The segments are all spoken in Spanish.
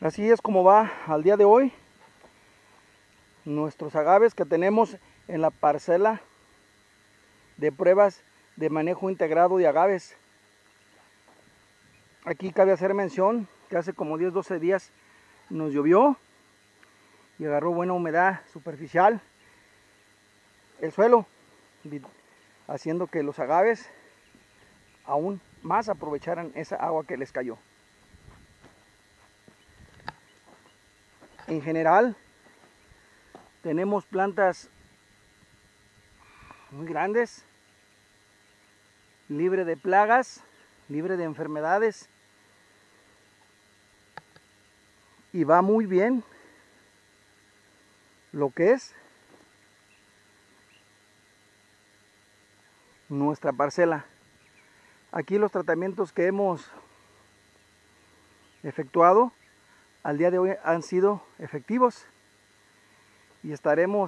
Así es como va al día de hoy nuestros agaves que tenemos en la parcela de pruebas de manejo integrado de agaves. Aquí cabe hacer mención que hace como 10-12 días nos llovió y agarró buena humedad superficial el suelo, haciendo que los agaves aún más aprovecharan esa agua que les cayó. En general tenemos plantas muy grandes, libre de plagas, libre de enfermedades, y va muy bien lo que es nuestra parcela. Aquí los tratamientos que hemos efectuado al día de hoy han sido efectivos y estaremos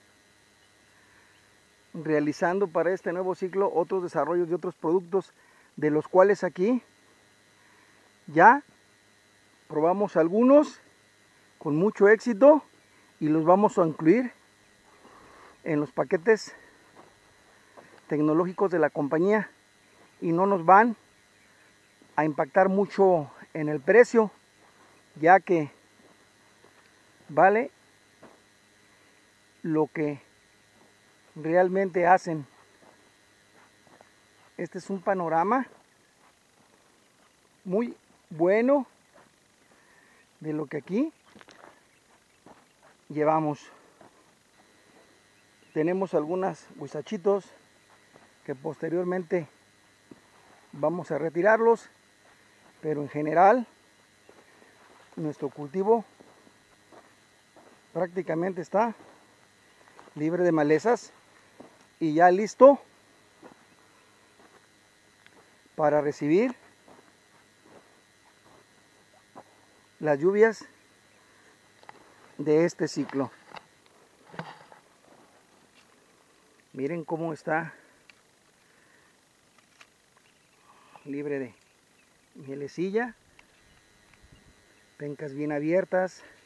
realizando para este nuevo ciclo otros desarrollos de otros productos, de los cuales aquí ya probamos algunos con mucho éxito y los vamos a incluir en los paquetes tecnológicos de la compañía y no nos van a impactar mucho en el precio, ya que vale lo que realmente hacen. Este es un panorama muy bueno de lo que aquí llevamos. Tenemos algunos huizachitos que posteriormente vamos a retirarlos, pero en general nuestro cultivo prácticamente está libre de malezas y ya listo para recibir las lluvias de este ciclo. Miren cómo está libre de mielecilla, pencas bien abiertas,